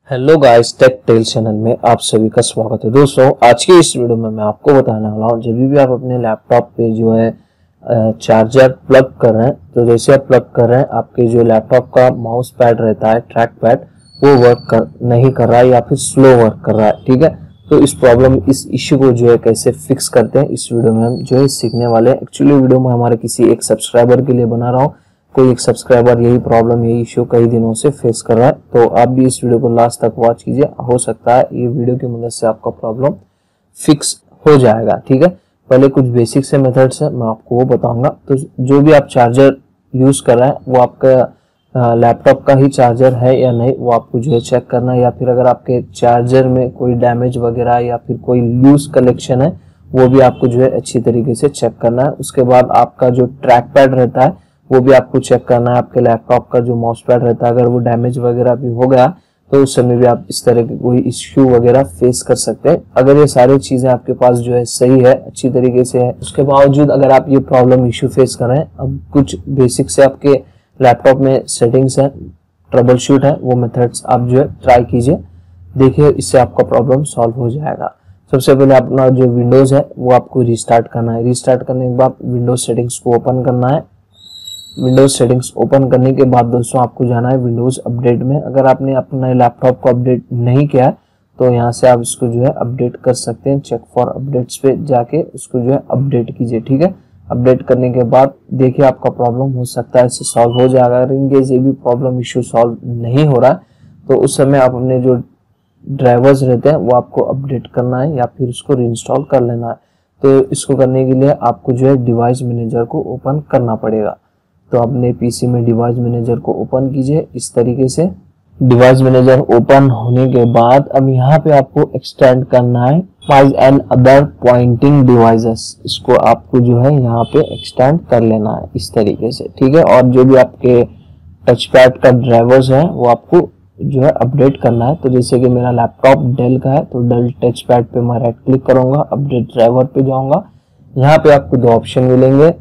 Hello guys, tech tell channel में आप सभी का स्वागत है। दोस्तों, आज की इस वीडियो में मैं आपको बताने वाला हूँ जब भी आप अपने लैपटॉप पे जो है चार्जर प्लग कर रहे हैं, तो जैसे आप प्लग कर रहे हैं आपके जो लैपटॉप का माउस पैड रहता है, ट्रैक पैड, वो नहीं कर रहा है या फिर स्लो वर्क कर रहा है। ठीक है, तो इस इश्यू को जो है कैसे फिक्स करते हैं इस वीडियो में हम जो है सीखने वाले हैं। एक्चुअली वीडियो में हमारे किसी एक सब्सक्राइबर के लिए बना रहा हूँ। कोई एक सब्सक्राइबर यही प्रॉब्लम, यही इश्यू कई दिनों से फेस कर रहा है, तो आप भी इस वीडियो को लास्ट तक वॉच कीजिए। हो सकता है ये वीडियो की मदद से आपका प्रॉब्लम फिक्स हो जाएगा। ठीक है, पहले कुछ बेसिक से मेथड्स है, मैं आपको वो बताऊंगा। तो जो भी आप चार्जर यूज कर रहे हैं वो आपका लैपटॉप का ही चार्जर है या नहीं, वो आपको जो है चेक करना है। या फिर अगर आपके चार्जर में कोई डैमेज वगैरह या फिर कोई लूज कलेक्शन है, वो भी आपको जो है अच्छी तरीके से चेक करना है। उसके बाद आपका जो ट्रैक पैड रहता है वो भी आपको चेक करना है। आपके लैपटॉप का जो माउस पैड रहता है, अगर वो डैमेज वगैरह भी हो गया तो उस समय भी आप इस तरह की कोई इश्यू वगैरह फेस कर सकते हैं। अगर ये सारी चीजें आपके पास जो है सही है, अच्छी तरीके से है, उसके बावजूद अगर आप ये प्रॉब्लम इश्यू फेस कर रहे हैं, अब कुछ बेसिक से आपके लैपटॉप में सेटिंग्स है, ट्रबल शूट है, वो मेथड्स आप जो है ट्राई कीजिए। देखिए, इससे आपका प्रॉब्लम सॉल्व हो जाएगा। सबसे पहले अपना जो विंडोज है वो आपको रिस्टार्ट करना है। रिस्टार्ट करने के बाद विंडोज सेटिंग्स को ओपन करना है। विंडोज सेटिंग्स ओपन करने के बाद दोस्तों आपको जाना है विंडोज अपडेट में। अगर आपने अपने लैपटॉप को अपडेट नहीं किया है तो यहाँ से आप इसको जो है अपडेट कर सकते हैं। चेक फॉर अपडेट्स पे जाके उसको जो है अपडेट कीजिए। ठीक है, अपडेट करने के बाद देखिए आपका प्रॉब्लम हो सकता है इससे सॉल्व हो जाएगा। अगर इनकेस ये भी प्रॉब्लम इश्यू सॉल्व नहीं हो रहा है तो उस समय आप अपने जो ड्राइवर्स रहते हैं वो आपको अपडेट करना है या फिर उसको रीइंस्टॉल कर लेना है। तो इसको करने के लिए आपको जो है डिवाइस मैनेजर को ओपन करना पड़ेगा। तो अपने पीसी में डिवाइस मैनेजर को ओपन कीजिए इस तरीके से। डिवाइस मैनेजर ओपन होने के बाद अब यहाँ पे आपको एक्सटेंड करना है file and other pointing devices. इसको आपको जो है यहाँ पे एक्सटेंड कर लेना है इस तरीके से। ठीक है, और जो भी आपके टच पैड का ड्राइवर्स है वो आपको जो है अपडेट करना है। तो जैसे कि मेरा लैपटॉप डेल का है तो डेल टच पैड पे मैं राइट क्लिक करूंगा, अपडेट ड्राइवर पे जाऊंगा। यहाँ पे आपको दो ऑप्शन मिलेंगे,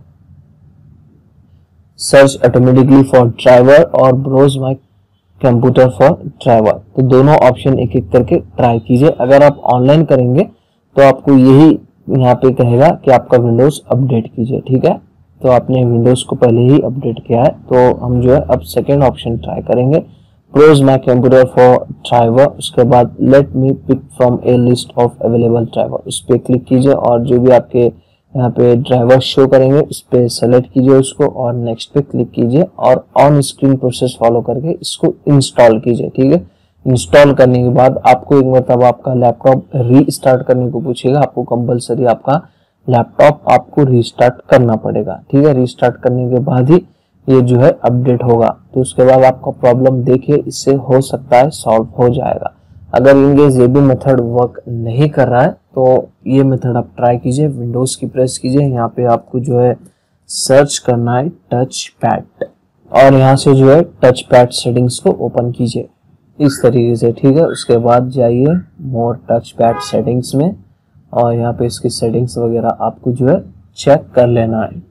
सर्च ऑटोमेटिकली फॉर ड्राइवर और browse my computer for driver. तो दोनों ऑप्शन एक एक करके ट्राई कीजिए। अगर आप ऑनलाइन करेंगे तो आपको यही यहाँ पे कहेगा कि आपका विंडोज अपडेट कीजिए। ठीक है, तो आपने विंडोज को पहले ही अपडेट किया है, तो हम जो है अब सेकेंड ऑप्शन ट्राई करेंगे, browse my computer for driver. उसके बाद let me pick from a list of available driver, उस पर क्लिक कीजिए और जो भी आपके यहाँ पे ड्राइवर शो करेंगे उस पर सेलेक्ट कीजिए उसको और नेक्स्ट पे क्लिक कीजिए और ऑन स्क्रीन प्रोसेस फॉलो करके इसको इंस्टॉल कीजिए। ठीक है, इंस्टॉल करने के बाद आपको एक मतलब आपका लैपटॉप रीस्टार्ट करने को पूछेगा। आपको कंपलसरी आपका लैपटॉप आपको रीस्टार्ट करना पड़ेगा। ठीक है, रीस्टार्ट करने के बाद ही ये जो है अपडेट होगा। तो उसके बाद आपका प्रॉब्लम देखिए इससे हो सकता है सॉल्व हो जाएगा। अगर इनकेस ये भी मेथड वर्क नहीं कर रहा है तो ये मेथड आप ट्राई कीजिए। विंडोज की प्रेस कीजिए, यहाँ पे आपको जो है सर्च करना है टच पैड और यहाँ से जो है टच पैड सेटिंग्स को ओपन कीजिए इस तरीके से। ठीक है, उसके बाद जाइए मोर टच पैड सेटिंग्स में और यहाँ पे इसकी सेटिंग्स वगैरह आपको जो है चेक कर लेना है।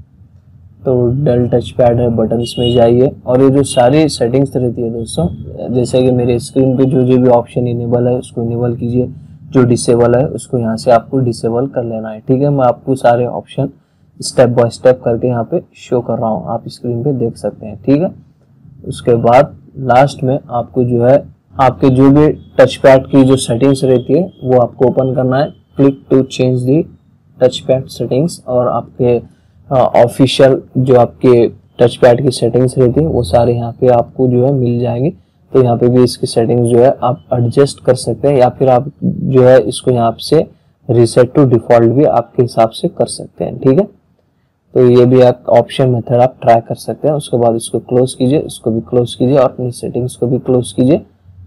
तो डेल टच पैड है, बटन्स में जाइए और ये जो सारी सेटिंग्स रहती है दोस्तों, जैसे कि मेरे स्क्रीन पे जो जो भी ऑप्शन इनेबल है उसको इनेबल कीजिए, जो डिसेबल है उसको यहाँ से आपको डिसेबल कर लेना है। ठीक है, मैं आपको सारे ऑप्शन स्टेप बाय स्टेप करके यहाँ पे शो कर रहा हूँ, आप स्क्रीन पे देख सकते हैं। ठीक है, उसके बाद लास्ट में आपको जो है आपके जो भी टच पैड की जो सेटिंग्स रहती है वो आपको ओपन करना है। Click to change the touch pad settings और आपके ऑफिशियल जो आपके टच पैड की सेटिंग्स रहती है वो सारे यहाँ पे आपको जो है मिल जाएंगे। तो यहाँ पे भी इसकी सेटिंग्स जो है आप एडजस्ट कर सकते हैं या फिर आप जो है इसको यहाँ से रीसेट टू डिफॉल्ट भी आपके हिसाब से कर सकते हैं। ठीक है, तो ये भी आप ऑप्शन मेथड आप ट्राई कर सकते हैं। उसके बाद इसको क्लोज कीजिए, इसको भी क्लोज कीजिए और अपनी सेटिंग्स को भी क्लोज कीजिए।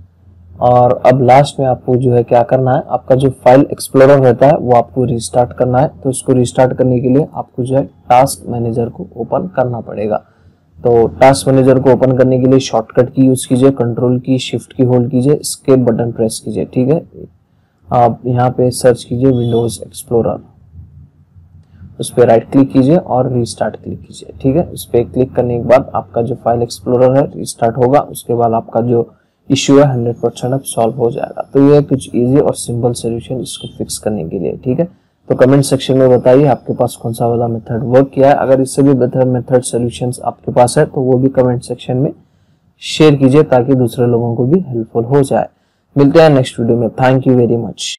और अब लास्ट में आपको जो है क्या करना है, आपका जो फाइल एक्सप्लोरर रहता है वो आपको रिस्टार्ट करना है। तो उसको रिस्टार्ट करने के लिए आपको जो है टास्क मैनेजर को ओपन करना पड़ेगा। तो टास्क मैनेजर को ओपन करने के लिए शॉर्टकट की यूज कीजिए, कंट्रोल की शिफ्ट की होल्ड कीजिए, एस्केप बटन प्रेस कीजिए। ठीक है, आप यहाँ पे सर्च कीजिए विंडोज एक्सप्लोरर, उस पर राइट क्लिक कीजिए और रीस्टार्ट क्लिक कीजिए। ठीक है, उस पर क्लिक करने के बाद आपका जो फाइल एक्सप्लोरर है रिस्टार्ट होगा। उसके बाद आपका जो इश्यू है 100% अब सॉल्व हो जाएगा। तो ये कुछ इजी और सिंपल सोल्यूशन इसको फिक्स करने के लिए, ठीक है। तो कमेंट सेक्शन में बताइए आपके पास कौन सा वाला मेथड वर्क किया है। अगर इससे भी बेहतर मेथड सॉल्यूशंस आपके पास है तो वो भी कमेंट सेक्शन में शेयर कीजिए ताकि दूसरे लोगों को भी हेल्पफुल हो जाए। मिलते हैं नेक्स्ट वीडियो में। Thank you very much.